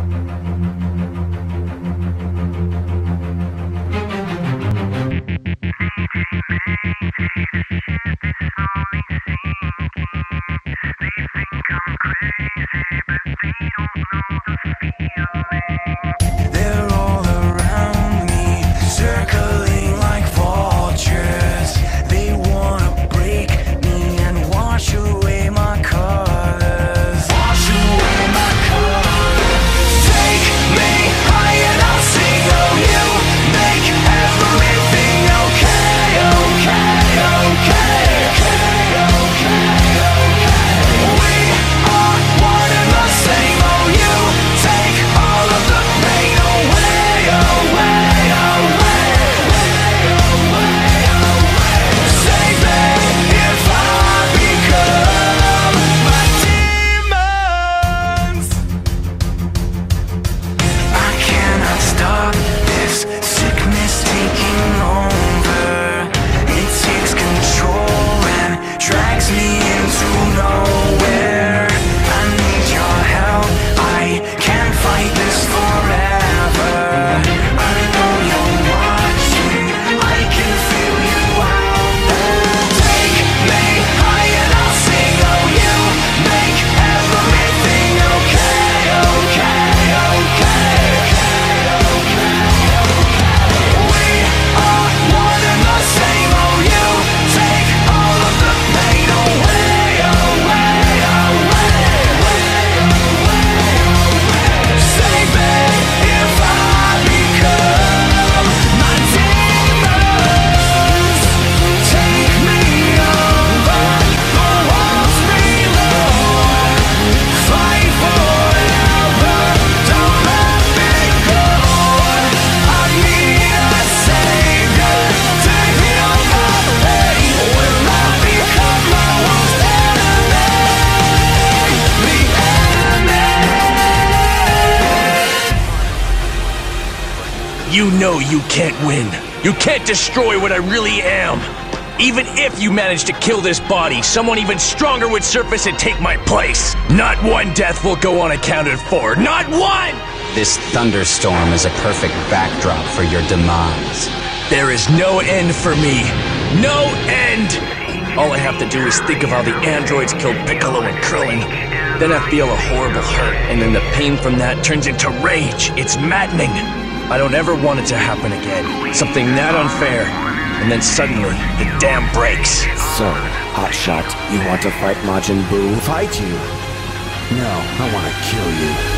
They're all around me, circling like vultures. They wanna break me and wash away my colors. Wash away my colors. Take me high and I'll sing. Oh, you make everything okay, okay, okay, okay, okay, okay. We are one and the same. Oh, you take all of the pain away, away, away, away, away. Save me if I become my demons. I cannot stop this sickness taking over. It takes control and drags me into nowhere. I need your help, I can't fight this forever. I know you're watching, I can feel you out there. Take me high and I'll sing. Oh, you make everything okay, okay, okay, okay, okay. We are one and the same. Oh, you take all of the pain away, away, away, save me if I become my demons. Take me over, the walls below. Fight forever, don't let me go. I need a savior to heal my pain. Will I become my worst enemy? The enemy. You know you can't win. You can't destroy what I really am. Even if you manage to kill this body, someone even stronger would surface and take my place. Not one death will go unaccounted for. Not one! This thunderstorm is a perfect backdrop for your demise. There is no end for me. No end! All I have to do is think of how the androids killed Piccolo and Krillin. Then I feel a horrible hurt, and then the pain from that turns into rage. It's maddening. I don't ever want it to happen again. Something that unfair. And then suddenly, the dam breaks. So, Hotshot, you want to fight Majin Buu? Fight you? No, I want to kill you.